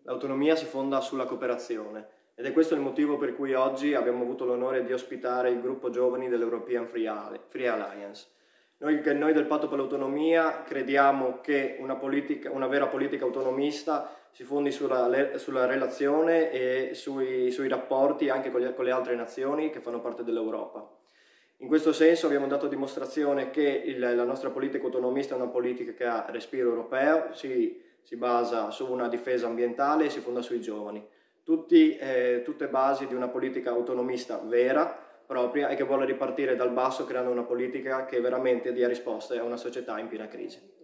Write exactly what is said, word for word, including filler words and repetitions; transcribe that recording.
L'autonomia si fonda sulla cooperazione ed è questo il motivo per cui oggi abbiamo avuto l'onore di ospitare il gruppo giovani dell'European Free Alliance. Noi, noi del Patto per l'Autonomia crediamo che una, politica, una vera politica autonomista si fondi sulla, sulla relazione e sui, sui rapporti anche con, gli, con le altre nazioni che fanno parte dell'Europa. In questo senso abbiamo dato dimostrazione che il, la nostra politica autonomista è una politica che ha respiro europeo, si, si basa su una difesa ambientale e si fonda sui giovani. Tutti, eh, tutte basi di una politica autonomista vera, propria e che vuole ripartire dal basso creando una politica che veramente dia risposte a una società in piena crisi.